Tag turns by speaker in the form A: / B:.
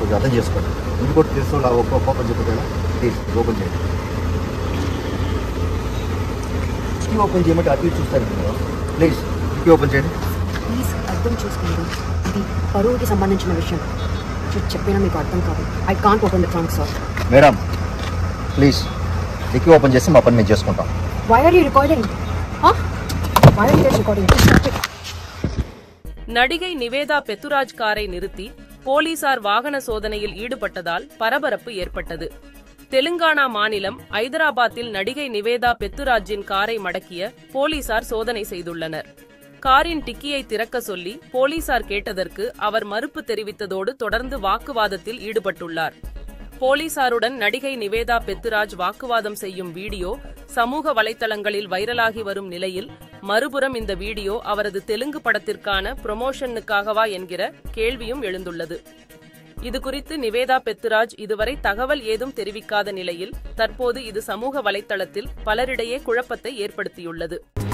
A: కొద్దిగా అర్థం చేసుకోండి. ఇంకోటి తెలుసు ఓపెన్ చెప్పగలరా ప్లీజ్? ఓపెన్ చేయండి. కిటికీ ఓపెన్ చేయమంటే అటు చూస్తారు మీరు. ప్లీజ్ కిటికీ ఓపెన్ చేయండి.
B: ప్లీజ్ అర్థం చేసుకోండి, ఇది పరువుకి సంబంధించిన విషయం. చెప్పినా మీకు అర్థం కాదు. I can't open the trunk sir.
A: Madam please కిటికీ ఓపెన్ చేసి మా పని మేము చేసుకుంటాం.
B: Why are you recording? Why are you recording?
C: நடிகை நிவேதா பெத்துராஜ் காரை நிறுத்தி போலீசார் வாகன சோதனையில் ஈடுபட்டதால் பரபரப்பு ஏற்பட்டது. தெலுங்கானா மாநிலம் ஐதராபாத்தில் நடிகை நிவேதா பெத்துராஜின் காரை மடக்கிய போலீசார் சோதனை செய்துள்ளனர். காரின் டிக்கியை திறக்க சொல்லி போலீசார் கேட்டதற்கு அவர் மறுப்பு தெரிவித்ததோடு தொடர்ந்து வாக்குவாதத்தில் ஈடுபட்டுள்ளார். போலீசாருடன் நடிகை நிவேதா பெத்துராஜ் வாக்குவாதம் செய்யும் வீடியோ சமூக வலைதளங்களில் வைரலாகி வரும் நிலையில், மறுபுறம் இந்த வீடியோ அவரது தெலுங்கு படத்திற்கான ப்ரமோஷனுக்காகவா என்கிற கேள்வியும் எழுந்துள்ளது. இதுகுறித்து நிவேதா பெத்துராஜ் இதுவரை தகவல் ஏதும் தெரிவிக்காத நிலையில் தற்போது இது சமூக வலைதளத்தில் பலரிடையே குழப்பத்தை ஏற்படுத்தியுள்ளது.